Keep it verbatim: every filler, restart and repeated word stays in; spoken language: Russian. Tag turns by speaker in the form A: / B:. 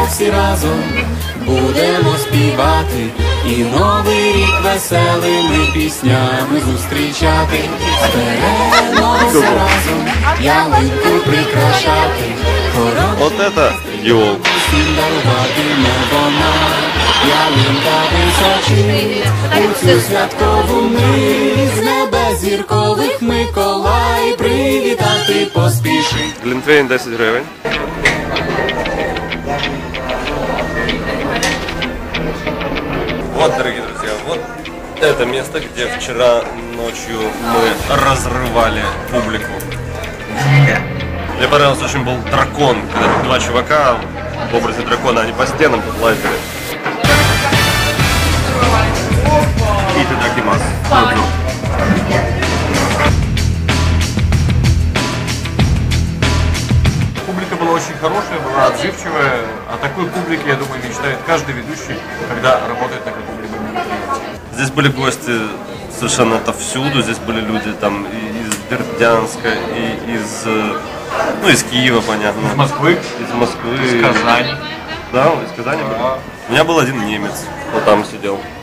A: всі разом будемо співати і новий рік веселими піснями зустрічати. Зберемося разом, ялинку прикрашати,
B: Вот это елка.
A: всім даруватиме вона. Ялинка височить у цю святкову мить, з небес зіркових Миколай привітати поспішить.
B: Глинтвейн десять гривень. Вот, дорогие друзья, вот это место, где вчера ночью мы разрывали публику. Мне понравился очень был дракон, когда два чувака в образе дракона, они по стенам тут лазили. И ты так, Димас. Публика была очень хорошая, была отзывчивая. О такой публике, я думаю, мечтает каждый ведущий, когда работает на каком-либо мероприятии. Здесь были гости совершенно отовсюду. Здесь были люди там и из Бердянска, и из, ну, из Киева, понятно.
C: Из Москвы.
B: Из Москвы.
C: Из Казани.
B: Да, из Казани.
C: Да.
B: У меня был один немец, вот там сидел.